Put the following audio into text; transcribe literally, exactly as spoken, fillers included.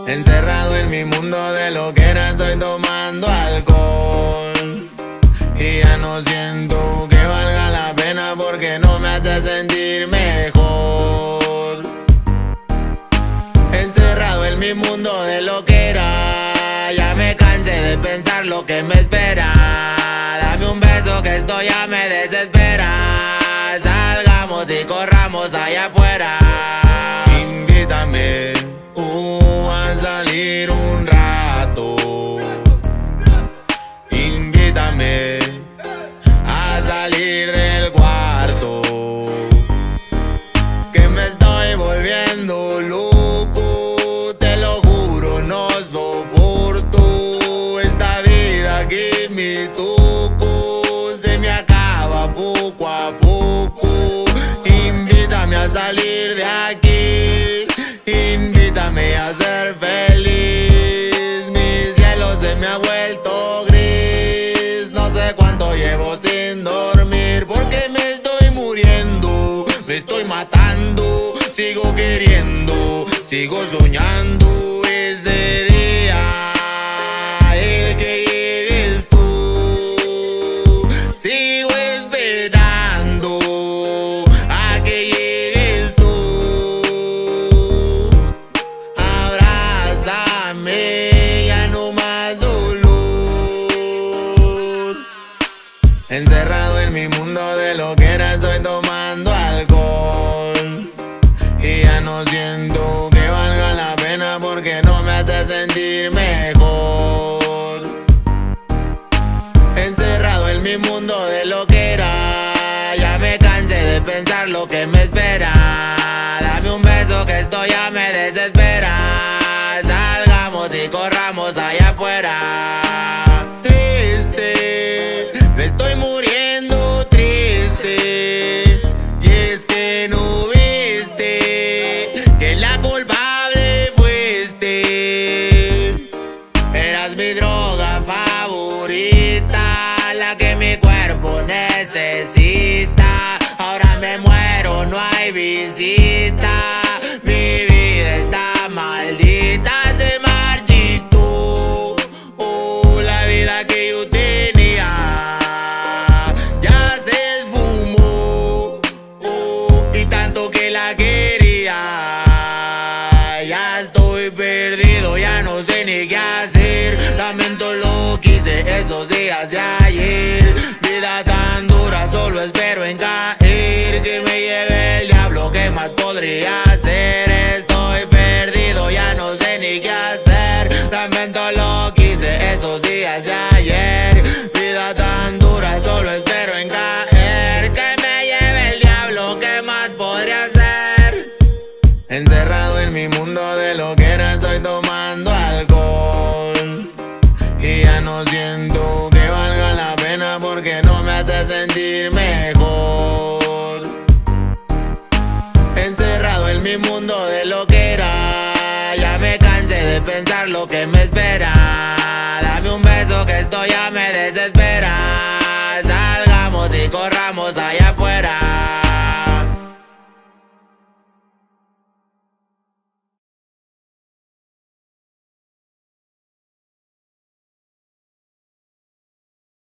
Encerrado en mi mundo de lo que era, estoy tomando alcohol y ya no siento que valga la pena porque no me hace sentir mejor. Encerrado en mi mundo de lo que era, ya me cansé de pensar lo que me espera. Dame un beso que esto ya me desespera. Salgamos y corramos allá afuera. Invítame uh, a salir un rato. Invítame a salir del cuarto, que me estoy volviendo loco. Te lo juro, no soporto esta vida que me tocó. Se me acaba poco a poco. Invítame a salir de aquí. Invítame a ser feliz. Mi cielo se me ha vuelto gris. No sé cuánto llevo sin dormir porque me estoy muriendo, me estoy matando. Sigo queriendo, sigo soñando ese día, el que llegues tú. Sigo esperando a que llegues tú. Abrázame, ya no más dolor. Encerrado en mi mundo de lo que era, estoy tomando alcohol y ya no siento que valga la pena porque no me hace sentir mejor. Encerrado en mi mundo de lo que era, ya me cansé de pensar lo que me espera. Dame un beso que esto ya me desespera. Salgamos y corramos allá afuera. Triste, me estoy muriendo triste. Y es que no viste que la culpable fuiste. Eras mi droga favorita, la que mi cuerpo necesita. Ahora me muero, no hay visita. Mi vida está maldita, se marchitó. Oh, la vida que yo tenía ya se esfumó. Oh, y tanto que la quería. Ya estoy perdido, ya no sé ni qué hacer. Lamento lo que hice esos días de ayer. Vida tan dura, solo espero en caer. Que me lleve el diablo, ¿qué más podría hacer? Estoy perdido, ya no sé ni qué hacer. Lamento lo que hice esos días de ayer. Vida tan dura, solo espero en caer. Que me lleve el diablo, ¿qué más podría hacer? Encerrado en mi mundo de lo que era, estoy tomando alcohol y ya no siento que valga la pena porque no me hace sentir mejor. Encerrado en mi mundo de lo que era, ya me cansé de pensar lo que me espera.